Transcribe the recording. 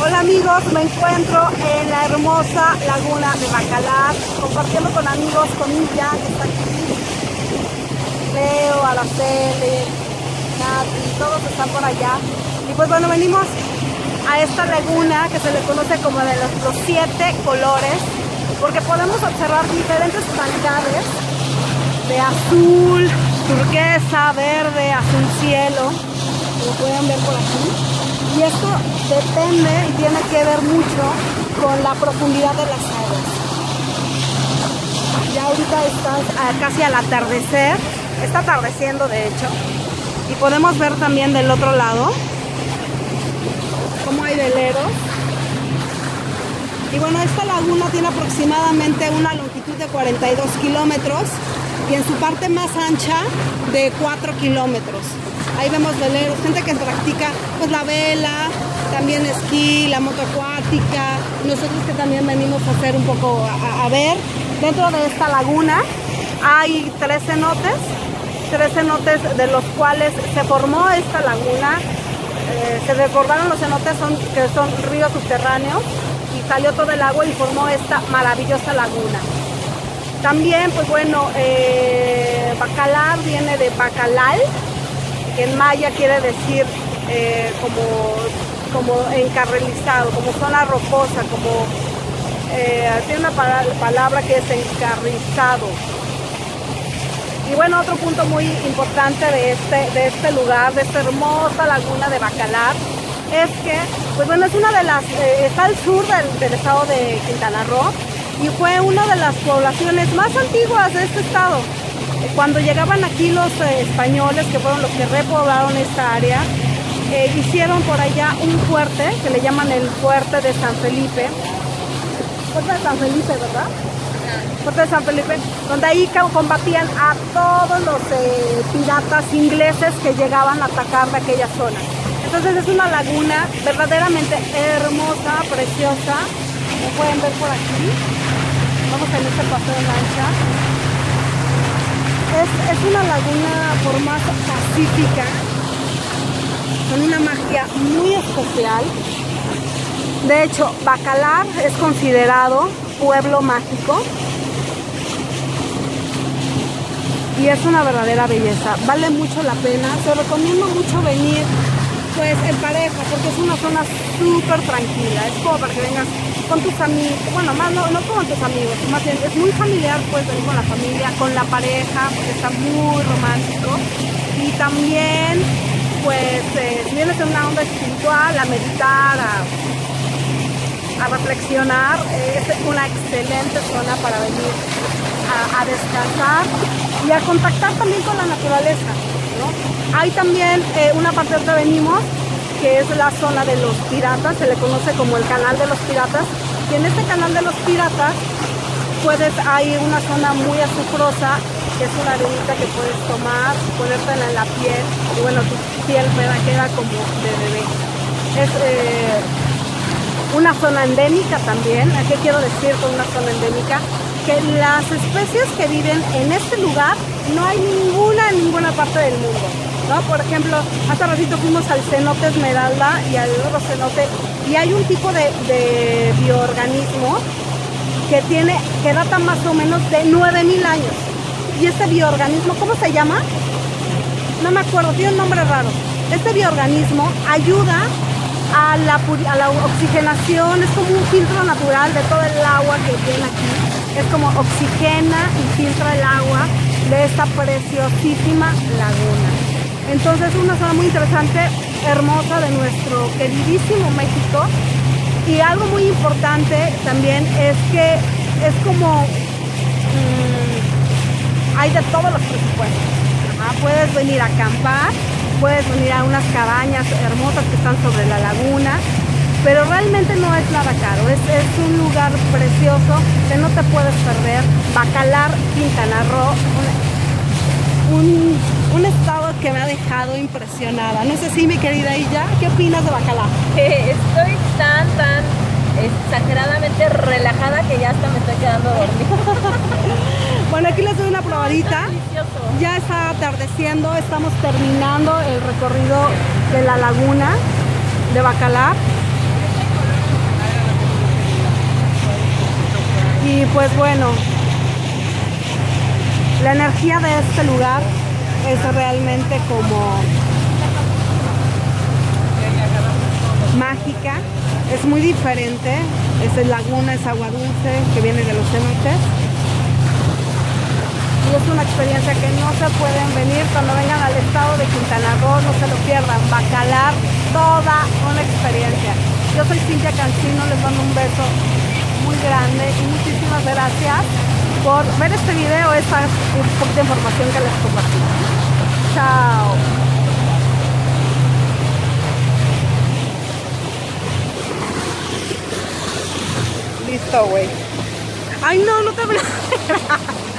Hola amigos, me encuentro en la hermosa laguna de Bacalar, compartiendo con amigos, con Milla, que está aquí, Leo, Araceli, Nati, todos están por allá. Y pues bueno, venimos a esta laguna que se le conoce como de los 7 colores, porque podemos observar diferentes tonalidades de azul, turquesa, verde, azul cielo, como pueden ver por aquí. Y esto depende y tiene que ver mucho con la profundidad de las aguas. Ya ahorita está casi al atardecer, está atardeciendo de hecho, y podemos ver también del otro lado cómo hay veleros. Y bueno, esta laguna tiene aproximadamente una longitud de 42 kilómetros y en su parte más ancha de 4 kilómetros. Ahí vemos veleros, gente que practica pues la vela, también esquí, la moto acuática. Nosotros que también venimos a hacer un poco a ver. Dentro de esta laguna hay 3 cenotes de los cuales se formó esta laguna. Se desbordaron los cenotes, que son ríos subterráneos, y salió todo el agua y formó esta maravillosa laguna. También, pues bueno, Bacalar viene de Bacalal, que en maya quiere decir como encarrilizado, como zona rocosa, como tiene una palabra que es encarrizado. Y bueno, otro punto muy importante de este lugar, de esta hermosa laguna de Bacalar, es que, pues bueno, es una de las, está al sur del estado de Quintana Roo, y fue una de las poblaciones más antiguas de este estado. Cuando llegaban aquí los españoles, que fueron los que repoblaron esta área, hicieron por allá un fuerte, que le llaman el Fuerte de San Felipe. Fuerte de San Felipe, ¿verdad? Fuerte de San Felipe, donde ahí combatían a todos los piratas ingleses que llegaban a atacar de aquella zona. Entonces es una laguna verdaderamente hermosa, preciosa, como pueden ver por aquí. Vamos en este paseo de lancha. Es una laguna por más pacífica, con una magia muy especial. De hecho, Bacalar es considerado pueblo mágico y es una verdadera belleza. Vale mucho la pena, te recomiendo mucho venir pues en pareja, porque es una zona súper tranquila. Es como para que vengas con tus amigos, bueno, más no con tus amigos, más bien es muy familiar, puedes venir con la familia, con la pareja, porque está muy romántico. Y también, pues, si vienes en una onda espiritual, a meditar, a reflexionar, es una excelente zona para venir a descansar y a contactar también con la naturaleza, ¿no? Hay también una parte donde venimos, que es la zona de los piratas, se le conoce como el canal de los piratas, y en este canal de los piratas hay una zona muy azufrosa, que es una arenita que puedes tomar, ponértela en la piel, y bueno, tu piel queda como de bebé. Es una zona endémica también. ¿A qué quiero decir con una zona endémica? Que las especies que viven en este lugar no hay ninguna en ninguna parte del mundo, ¿no? Por ejemplo, hace ratito fuimos al cenote Esmeralda y al otro cenote, y hay un tipo de bioorganismo que data más o menos de 9000 años. Y este bioorganismo, ¿cómo se llama? No me acuerdo, tiene un nombre raro. Este bioorganismo ayuda a la oxigenación, es como un filtro natural de todo el agua que viene aquí. Es como oxigena y filtra el agua de esta preciosísima laguna. Entonces es una zona muy interesante, hermosa, de nuestro queridísimo México. Y algo muy importante también es que es como hay de todos los presupuestos. Puedes venir a acampar, puedes venir a unas cabañas hermosas que están sobre la laguna, pero realmente no es nada caro. Es un lugar precioso que no te puedes perder. Bacalar, Quintana Roo, un estado que me ha dejado impresionada. No sé si mi querida Illa, ¿qué opinas de Bacalar? Estoy tan exageradamente relajada que ya hasta me estoy quedando dormida. Bueno, aquí les doy una probadita. Ya está atardeciendo, estamos terminando el recorrido de la laguna de Bacalar. Y pues bueno, la energía de este lugar es realmente como mágica, es muy diferente, es laguna, es agua dulce que viene de los cenotes y es una experiencia que no se pueden venir cuando vengan al estado de Quintana Roo, no se lo pierdan, Bacalar, toda una experiencia. Yo soy Cintia Cancino, les mando un beso muy grande y muchísimas gracias por ver este video, esta poquita información que les compartí. Chao. Listo, güey. Ay, no, no te